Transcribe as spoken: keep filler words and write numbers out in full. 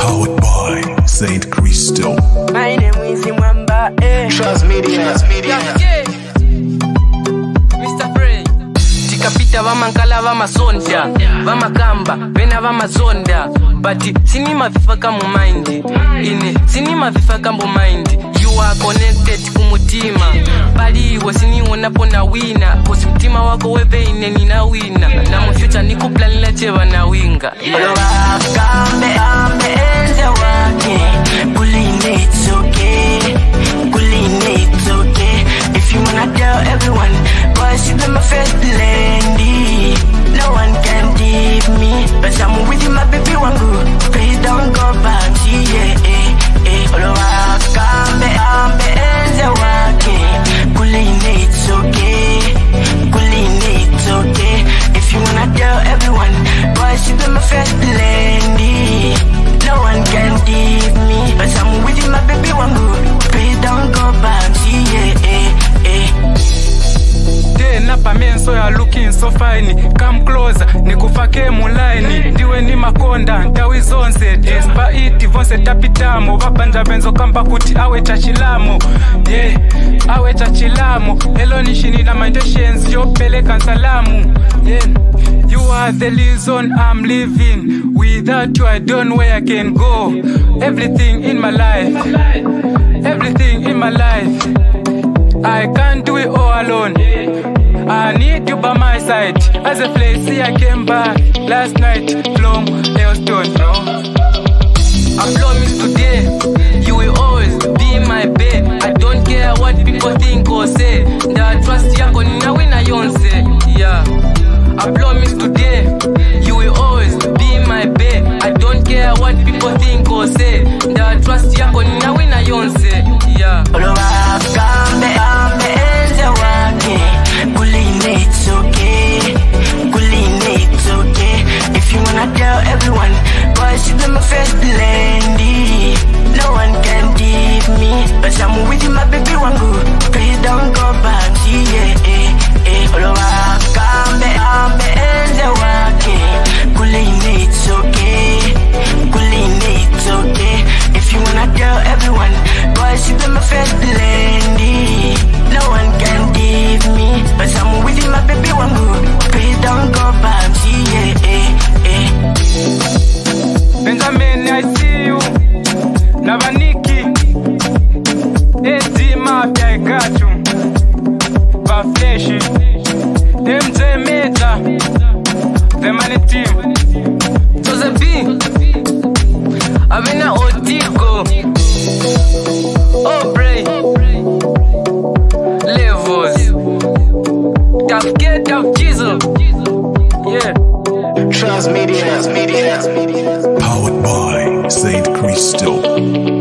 Powered by Saint Crystal. My name is Mwamba, eh. Trust Media, Media. Mister Frey. Tikapita vamankala vamasonda, vamakamba, vena vamasonda. But sinima vifaka mu mind. Ine sinima vifaka mu mind. You are connected kumutima. Bali iwe siniona pona wina. Kosi mtima wako webe ine nina wina. Na mu future nikuplanila cheva na winga. Yeah. Kambe ambe enze wake. Kuline it's okay. Kuline it's okay. If you wanna tell everyone, boy, she be my first lady. No one can leave me, but I'm with you, my baby wangu. Please don't go back, yeah, eh, eh. Olowa kambe ambe enze wake. Kuline it's okay. Kuline it's okay. If you wanna tell everyone, boy, she be my first lady. No one can leave me, but I'm with you, my baby wangu. Please don't go back, yeah, eh, eh. Napa men so you're looking so fine. Come closer, nikufake mulaini. Ndiwe ni makonda, ntawi zonse. Despa iti vonse tapitamo. Vapanja benzo kamba kuti awe chachilamo. Yeah, awe chachilamo. Hello nishini na mindeshenzi yo peleka nsalamu. Yeah, you are the reason I'm living. Without you I don't know where I can go. Everything in my life, everything in my life, I can't do it all alone. I need you by my side. As a place, see I came back last night from Elston, bro. I promise today, you will always be my babe. I don't care what people think or say. The trust yako nina wina yonse, yeah. I promise today, you will always be my babe. I don't care what people think or say. The trust yako nina wina yonse, yeah. Olowa kambe ambe enze wake. Kuline it's okay. Kuline it's okay. If you wanna tell everyone, boy, she be my first lady. No one can leave me, but I'm with you, my baby wangu. Please don't go back, yeah, eh, eh. Olowa kambe ambe enze wake. Kuline it's okay. Kuline it's okay. If you wanna tell everyone, boy, she be my first lady. No one can leave me, but I'm with you, my baby wangu. Please don't go back, yeah, eh, eh. Benjamin, I see you. Navaniki, Ezi Mafia, I got you. Bafleshi, M J Meta, the money team. So the B, Avena Otigo, Obrey, Levels, Tough Kid, Tough Jesus, yeah. Trust Media, Media. Powered by Saint Crystal.